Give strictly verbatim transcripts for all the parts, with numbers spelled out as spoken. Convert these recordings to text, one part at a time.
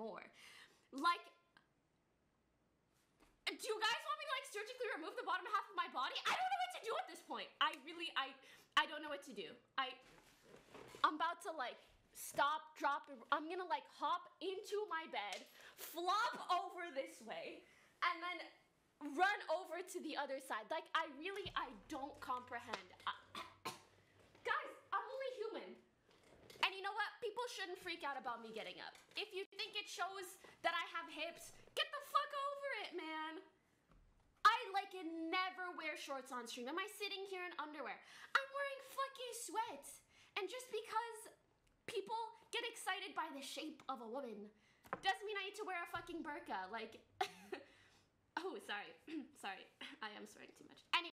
more. Like, do you guys want me to like surgically remove the bottom half of my body? I don't know what to do at this point. I really, I, I don't know what to do. I, I'm about to like stop, drop, I'm gonna like hop into my bed, flop over this way, and then run over to the other side. Like, I really, I don't comprehend. I, guys, I'm only human. And you know what? People shouldn't freak out about me getting up. If you think it shows that I have hips, get the fuck over it, man. I, like, never wear shorts on stream. Am I sitting here in underwear? I'm wearing fucking sweats. And just because people get excited by the shape of a woman doesn't mean I need to wear a fucking burqa. Like, oh, sorry. Sorry. I am swearing too much. Anyway.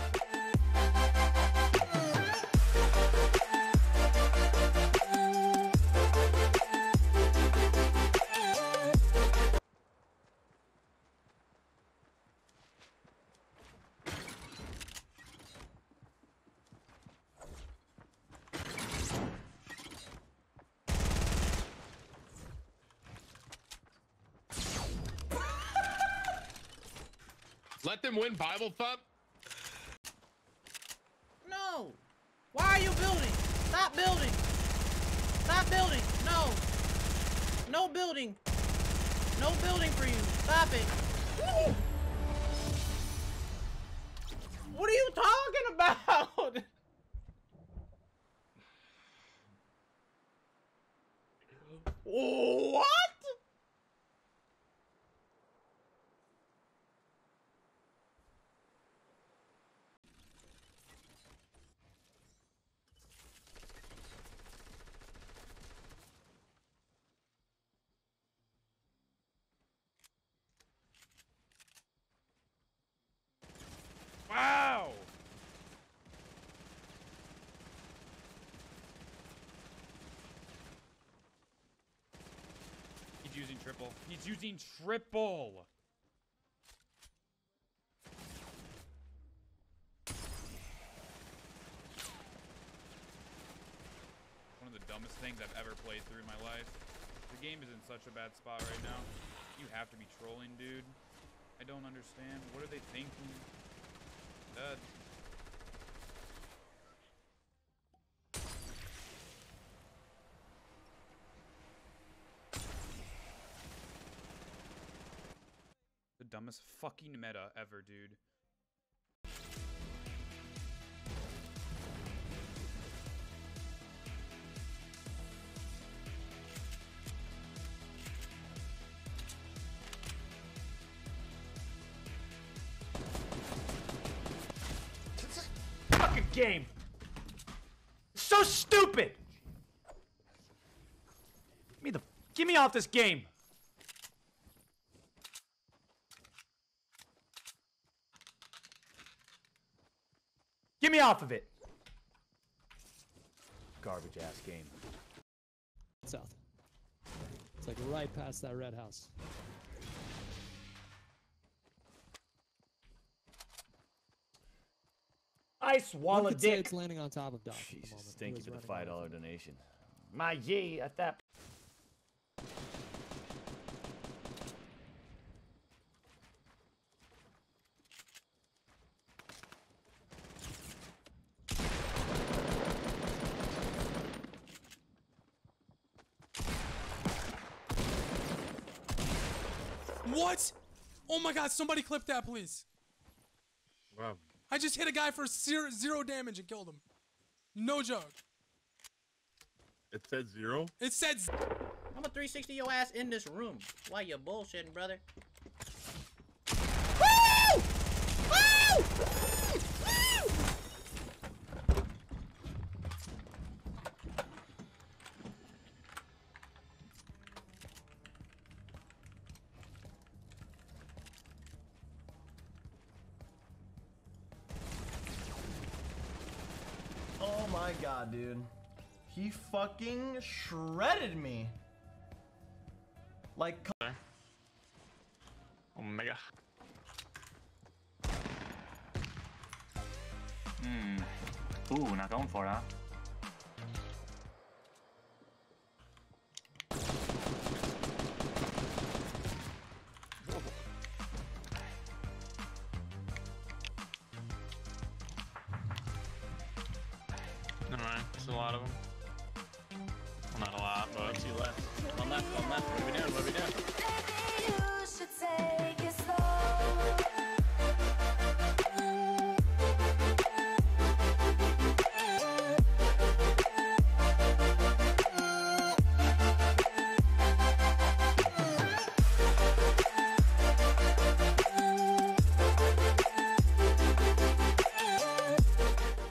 Let them win, Bible Thump. No. Why are you building? Stop building. Stop building. No. No building. No building for you. Stop it. Woo. What are you talking about? What? Wow! He's using triple. He's using triple! One of the dumbest things I've ever played through in my life. The game is in such a bad spot right now. You have to be trolling, dude. I don't understand. What are they thinking? Dead. The dumbest fucking meta ever, dude. Game. So stupid. Give me the get me off this game. Get me off of it. Garbage ass game. South. It's like right past that red house. I swallow dick. dick. It's landing on top of Doc. Jesus, thank you for the five dollar donation. My G at that. What? Oh my God! Somebody clip that, please. Wow. I just hit a guy for zero, zero damage and killed him. No joke. It said zero? It said... I'm a three sixty your ass in this room. Why you bullshitting, brother? Woo! Woo! Woo! Oh my God, dude. He fucking shredded me. Like... Omega. Hmm. Ooh, not going for it, huh? Never mind. There's a lot of them. Well, not a lot, but Two left. One left, one left. What are we doing? What are we doing? Maybe you should say